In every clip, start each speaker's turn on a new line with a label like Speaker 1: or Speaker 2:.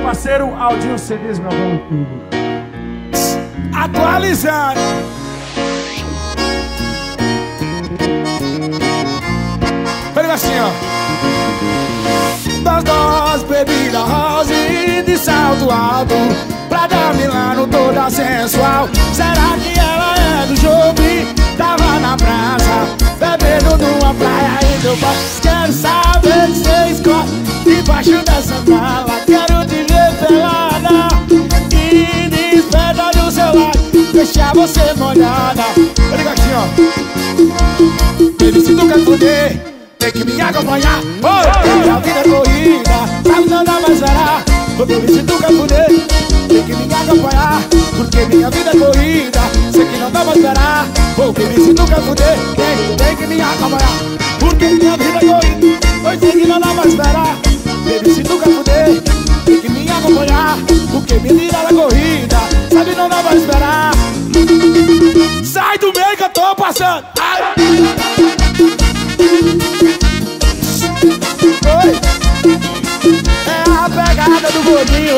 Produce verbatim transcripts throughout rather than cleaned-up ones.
Speaker 1: parceiro Aldinho C Ds gravando tudo.
Speaker 2: Atualizando. Olha assim, ó. Das doses, bebida rosa e de salto alto, Prada Milano toda sensual. Será que ela é do Jobi? Tava na praça, bebendo numa praia e do bar. Quero saber se você escolhe debaixo dessa mala. Quero te ver pelada e desperta do seu lado, deixar você molhada. Olha aqui, ó. Baby, se tu quer fuder, tem que me acompanhar. Oh, minha vida é corrida, sabe não dá mais parar. Oh, baby, se tu quer fuder, tem que me acompanhar, porque minha vida é corrida, sei que não dá mais parar. Oh, baby, se tu quer fuder, tem, tem que me acompanhar, porque minha vida é corrida, pois sei que não dá mais parar. Baby, se tu quer fuder, tem que me acompanhar, porque minha vida é corrida, sabe não dá mais esperar. Sai do meio que eu tô passando. Ai. Oi. É a pegada do gordinho.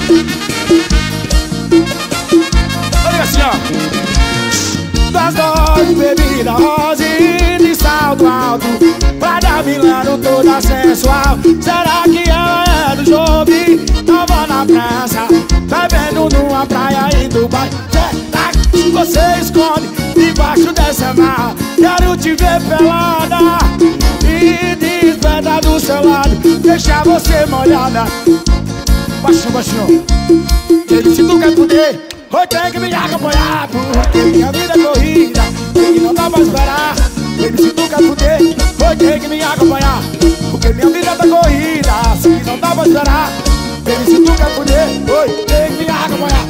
Speaker 2: Olha assim, ó. Das doses, bebida rosa e de salto alto, Prada Milano toda sensual. Será que ela é do Jobi? Tava na praça, bebendo numa praia em Dubai. Será que você esconde debaixo dessa mala? Quero te ver pelada e desperta do seu lado, deixar você molhada. Baixinho, baixinho. Ele se tu quer fuder, hoje tem que me acompanhar, porque minha vida é corrida, sei que não dá pra esperar. Ele se tu quer fuder, hoje tem que me acompanhar, porque minha vida tá corrida, sei que não dá pra esperar. Ele se tu quer fuder, hoje tem que me acompanhar.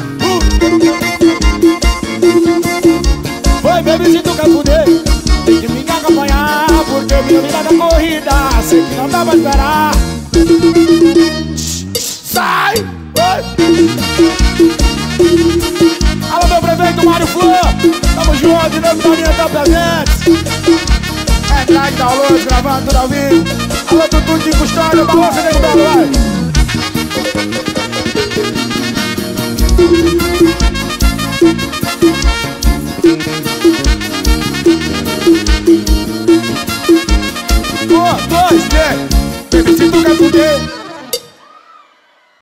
Speaker 2: Oi, baby, se tu quer fuder, tem que me acompanhar, porque minha vida tá corrida, sei que não dá pra esperar. Sai! Oi! Alô, meu prefeito Mário Flor, tamo junto, de novo da minha tá presente. É Drag Download, gravando tudo ao vivo. Alô, Tutu de Custódio, balança dentro do belo, vai.